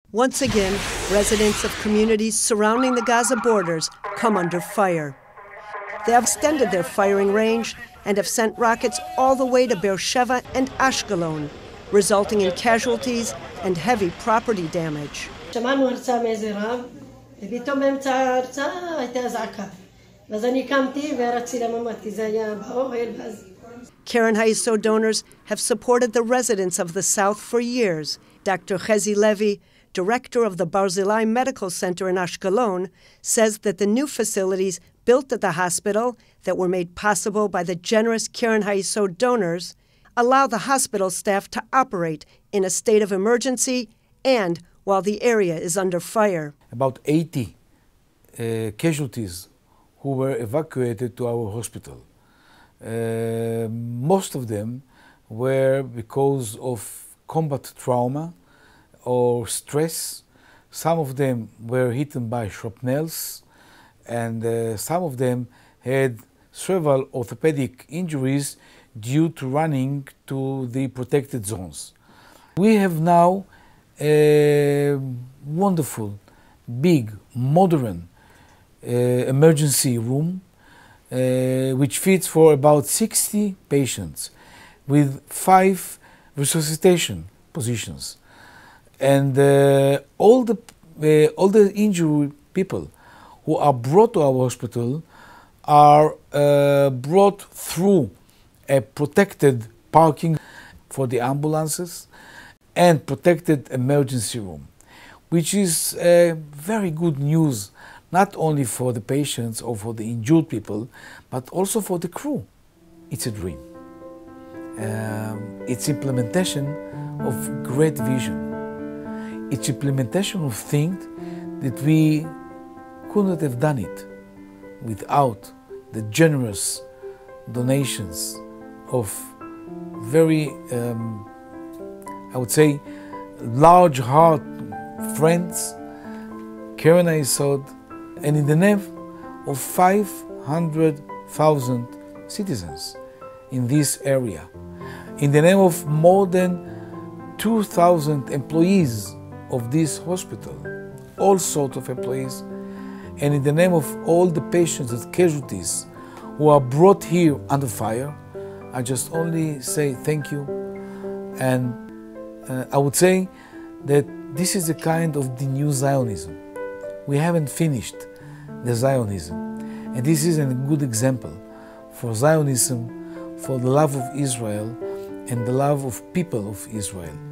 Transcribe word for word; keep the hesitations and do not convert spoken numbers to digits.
Once again, residents of communities surrounding the Gaza borders come under fire. They have extended their firing range and have sent rockets all the way to Beersheba and Ashkelon, resulting in casualties and heavy property damage. שמענו הרצאה מאיזה רב, ופתאום באמצע ההרצאה הייתה אזעקה. ואז אני קמתי ורצתי לממ"ד, כי זה היה באוהל, ואז... Keren Hayesod donors have supported the residents of the South for years. Doctor Chezi Levy, director of the Barzilai Medical Center in Ashkelon, says that the new facilities built at the hospital that were made possible by the generous Keren Hayesod donors allow the hospital staff to operate in a state of emergency and while the area is under fire. About eighty uh, casualties who were evacuated to our hospital. Uh, most of them were because of combat trauma or stress. Some of them were hit by shrapnels, and uh, some of them had several orthopedic injuries due to running to the protected zones. We have now a wonderful, big, modern uh, emergency room uh, which fits for about sixty patients with five resuscitation positions. And uh, all the uh, all the injured people who are brought to our hospital are uh, brought through a protected parking for the ambulances and protected emergency room, which is uh, very good news, not only for the patients or for the injured people, but also for the crew. It's a dream. Um, it's implementation of great vision. It's implementation of things that we could not have done it without the generous donations of very, um, I would say, large heart friends, Keren Hayesod, and in the name of five hundred thousand citizens in this area, in the name of more than two thousand employees of this hospital, all sorts of employees, and in the name of all the patients and casualties who are brought here under fire, I just only say thank you. And uh, I would say that this is a kind of the new Zionism. We haven't finished the Zionism. And this is a good example for Zionism, for the love of Israel and the love of people of Israel.